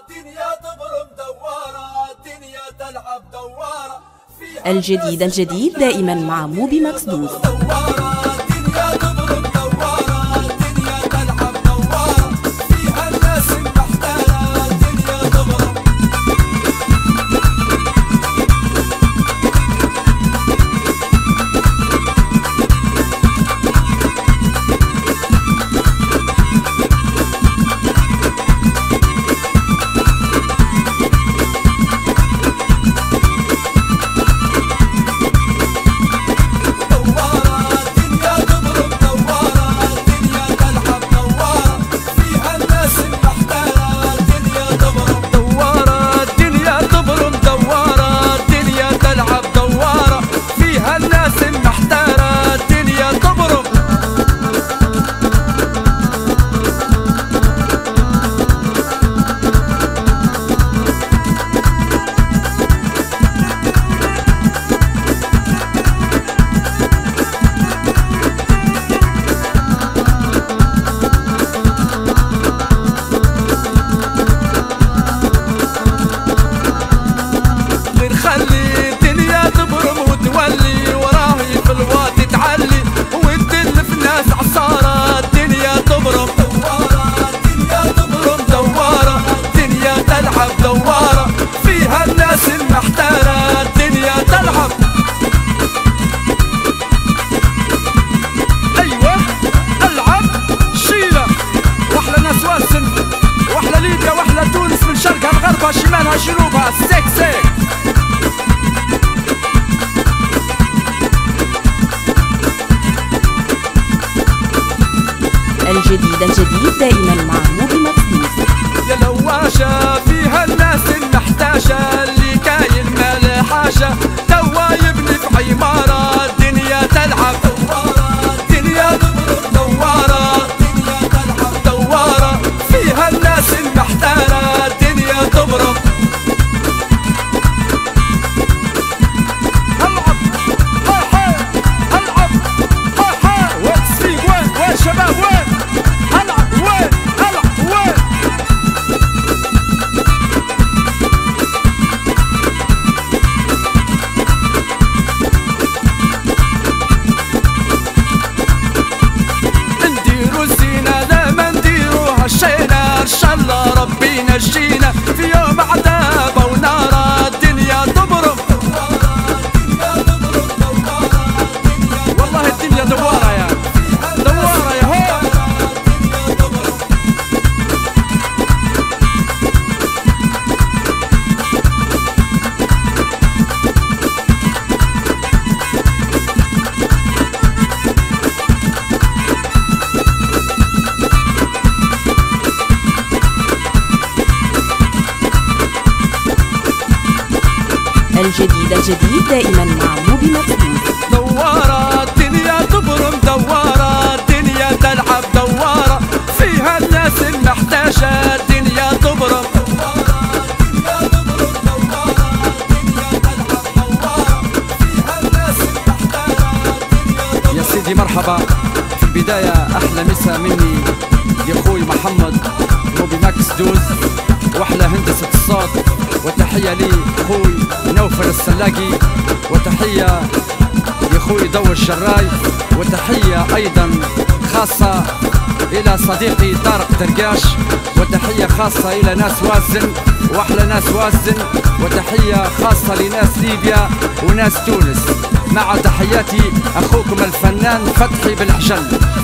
الجديد دائما مع موبي ماكس دوز. شرقها شمالها جنوبها سيك سيك. الجديد دائما مع موبي ماكس دوز. يا لواشة فيها الناس المحتاجة اللي كاين ما له حاجة، توا يبني في عمارة الدنيا تلعب دوارة، الدنيا تضرب دوارة، الدنيا تلعب دوارة، فيها الناس المحتارة الدنيا تضرب. العب هاي العب هاي وين السيق وين شباب وين العب وين العب وين. نديرو الزينة لا ما نديرو هالشينا ان شاء الله ربي نجينا في يوم عذاب ونار الدنيا تضرب. والله الدنيا دوارة يا دوارة يا هو. الجديد دائما مع موبي ماكس دوز. دوارة الدنيا تبرم دوارة الدنيا تلعب دوارة، فيها الناس المحتاجة الدنيا تبرم. يا سيدي مرحبا، في البداية أحلى مسا مني يا أخوي محمد موبي ماكس دوز، وأحلى هندسة الصوت، وتحية لي أخوي نوفل السلاقي، وتحية يا أخوي ضو الشراي، وتحية أيضا خاصة إلى صديقي طارق درقاش، وتحية خاصة إلى ناس وازن وأحلى ناس وازن، وتحية خاصة لناس ليبيا وناس تونس، مع تحياتي أخوكم الفنان فتحي بالحجل.